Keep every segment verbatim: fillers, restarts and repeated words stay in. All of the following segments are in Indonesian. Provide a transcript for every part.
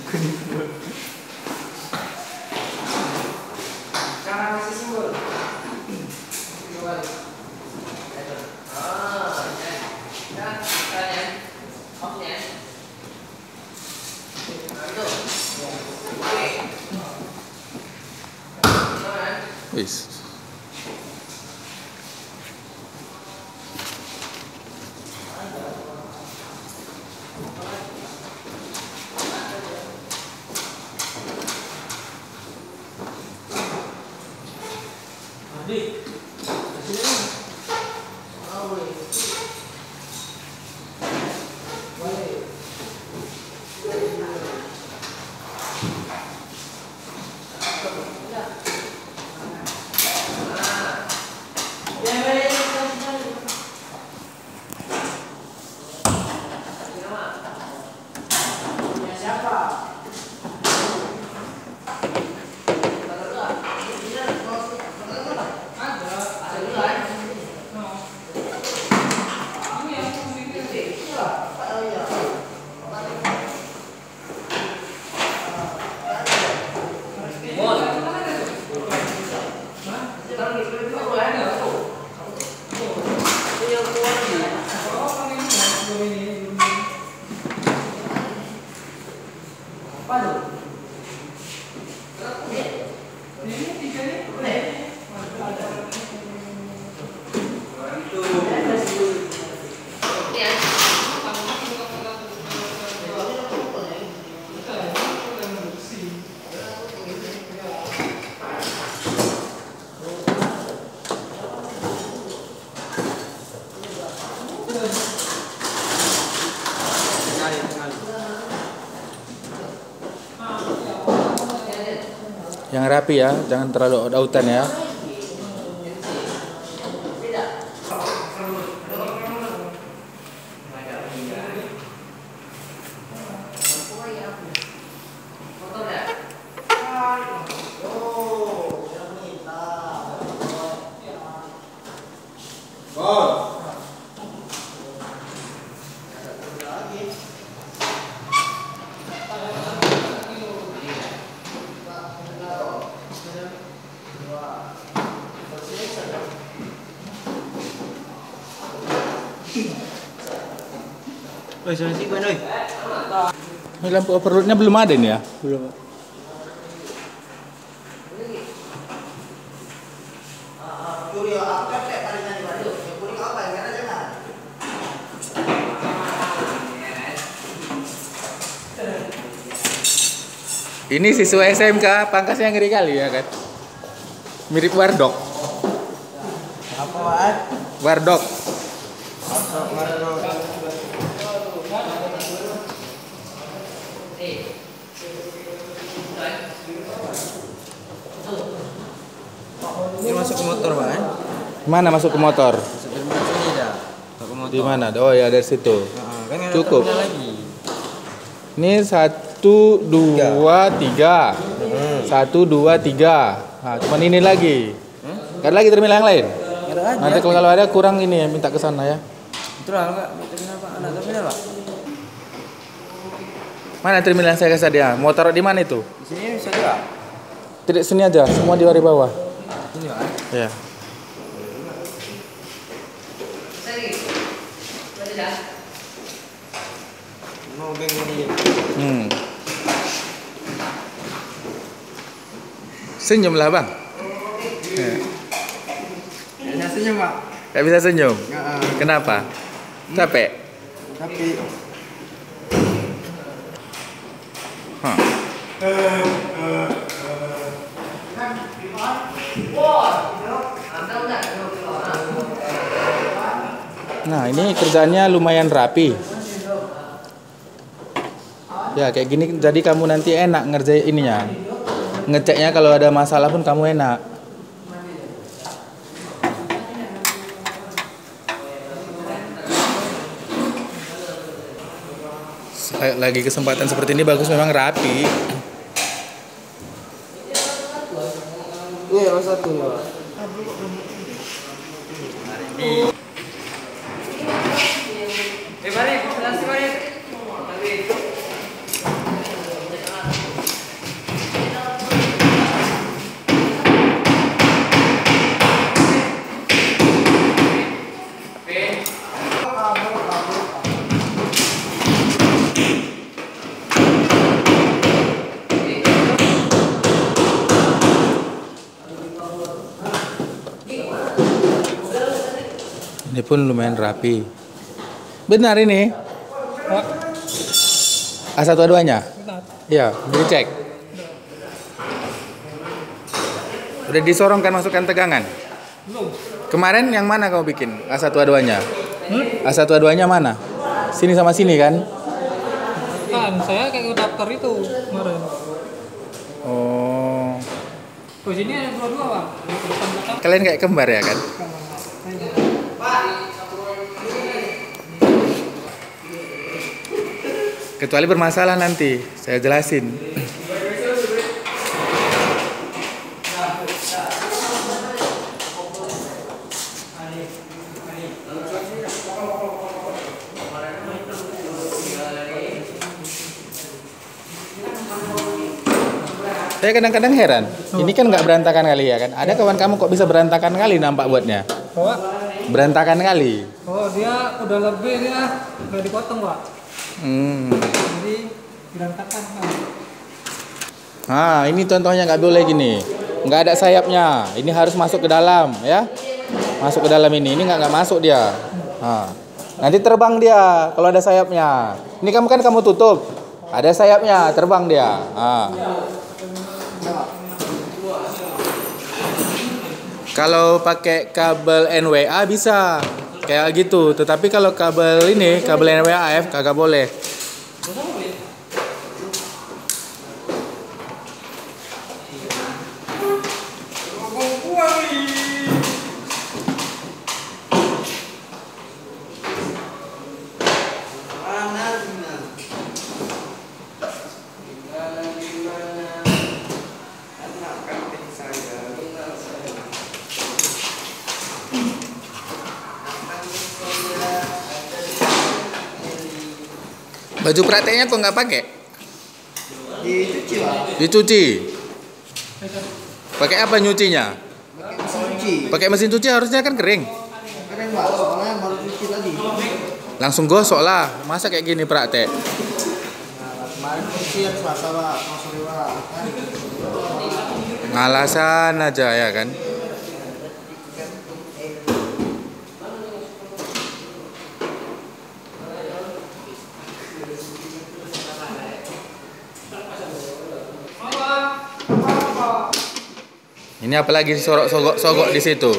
Cara masih simbol. Wis. Yang rapi ya, jangan terlalu autan ya. Oi, sudah sih gue, oi. Ini lampu overloadnya belum ada nih ya? Belum. Ini siswa S M K, pangkasnya ngeri kali ya kan? Mirip Wardok. Apa, Wan? Wardok. Ini masuk ke motor, Wan. Mana masuk ke motor? Masuk ke motor ini dah. Masuk ke motor. Di mana? Oh ya dari situ. Nah, kan ada Cukup. terminal lagi. Ini satu, dua, tiga. Hmm. Satu, dua, tiga. Nah, cuman ini lagi. Hmm? Ada lagi terminal yang lain. Ada aja. Nanti kalau kalau ada kurang ini ya minta ke sana ya. Itulah enggak terminal, Pak. Anak terminal, Pak. Mana terminal yang saya kasih dia? Mau taruh di mana itu? Di sini bisa gerak. Tidak sini aja, semua di bawah bawah. Sini, Pak. Ya. Mau geng ini. Hmm. Senyumlah bang. Ya. Kayaknya senyum, Pak. Gak bisa senyum. Heeh. Kenapa? Capek. Tapi Hah. Nah ini kerjanya lumayan rapi. Ya kayak gini jadi kamu nanti enak ngerjain ininya. Ngeceknya kalau ada masalah pun kamu enak. Lagi kesempatan seperti ini bagus memang rapi. iya, Mas satu, Pak. Eh, mari, mari, mari. pun lumayan rapi. Benar ini? Pak, A satu A dua-nya? benar. Iya, dicek. Udah disorongkan masukkan tegangan? Belum. Kemarin yang mana kamu bikin? A satu A dua-nya? Hmm? A satu A dua-nya mana? Sini sama sini kan? Kan, saya kayak daftar itu kemarin. Oh. Oh, sini ada dua-dua, Pak. Depan belakang. Kalian kayak kembar ya kan? Kecuali bermasalah nanti, saya jelasin. Saya kadang-kadang heran, ini kan nggak berantakan kali ya kan? Ada kawan kamu kok bisa berantakan kali nampak buatnya? Oh, Pak. Berantakan kali. Oh, dia udah lebih dia nggak dipotong, Pak. Hmm. Jadi berantakan, Pak. Nah, ini contohnya nggak boleh gini, nggak ada sayapnya. Ini harus masuk ke dalam, ya. Masuk ke dalam ini, ini nggak nggak masuk dia. Nah, nanti terbang dia kalau ada sayapnya. Ini kamu kan kamu tutup, ada sayapnya, terbang dia. Nah. Kalau pakai kabel N W A bisa kayak gitu, tetapi kalau kabel ini, kabel N W A F kagak boleh. Baju prakteknya kok nggak pakai? Dicuci Pak. Dicuci. Pakai apa nyucinya? Pakai mesin cuci. Pakai mesin cuci harusnya kan kering. Keren Pak, soalnya baru cuci tadi. Langsung gosok lah. Masa kayak gini praktek? Nah, kemarin cuci yang Selasa Pak, mau sore Pak. Ngalasan aja ya kan. Ini apalagi sorok-sogok di situ.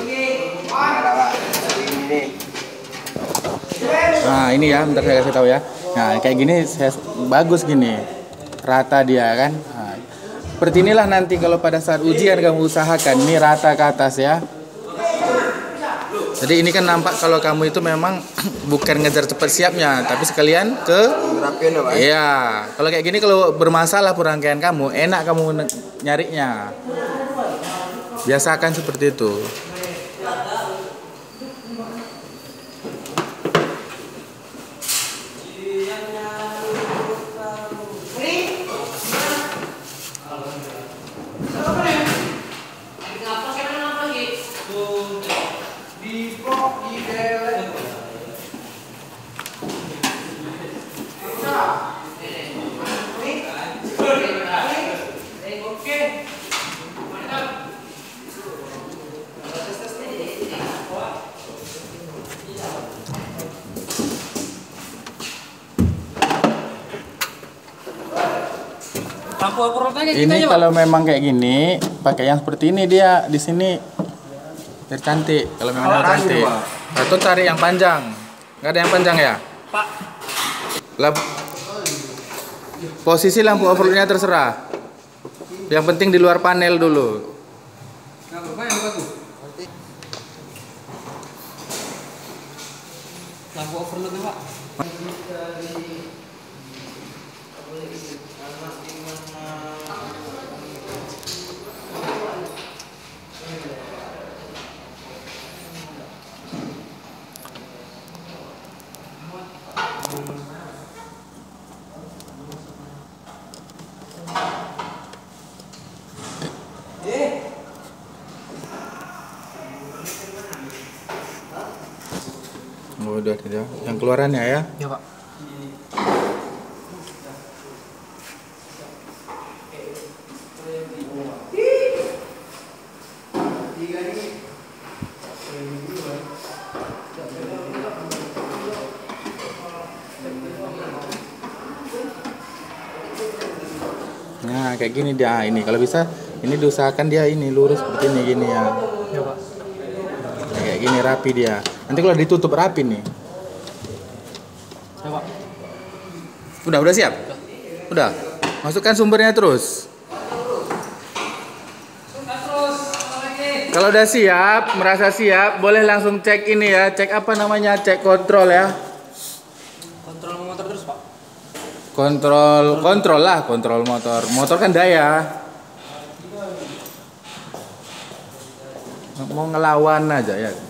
Nah, ini ya, bentar saya kasih tahu ya. Nah, kayak gini saya bagus gini. Rata dia kan. Nah, seperti inilah nanti kalau pada saat ujian kamu usahakan ini rata ke atas ya. Jadi ini kan nampak kalau kamu itu memang bukan ngejar cepat siapnya, tapi sekalian ke Rapiin ya Pak. iya. Kalau kayak gini kalau bermasalah perangkaian kamu, enak kamu nyarinya. Biasakan seperti itu. Lampu overload-nya gitu Ini aja, Pak. kalau memang kayak gini, pakai yang seperti ini dia di sini biar cantik. Kalau memang mau cantik, atau cari yang panjang. Nggak ada yang panjang ya? Pak. Lah, posisi lampu overloadnya terserah. Yang penting di luar panel dulu. Nggak apa-apa yang bagus. Lampu overload-nya, Pak. Oh, udah tidak. Yang keluarannya ya. Ya, Pak. Tiga ini. Nah, kayak gini dia ini. Kalau bisa ini diusahakan dia ini lurus seperti ini gini ya. Ya Pak. Nah, kayak gini rapi dia. Nanti kalau ditutup rapi nih. Ya Pak. Udah, udah siap? Udah. Masukkan sumbernya terus. Kalau udah siap, merasa siap, boleh langsung cek ini ya. Cek apa namanya? Cek kontrol ya. Kontrol motor terus Pak. Kontrol, kontrol lah, kontrol motor. Motor kan daya. Mau ngelawan aja ya.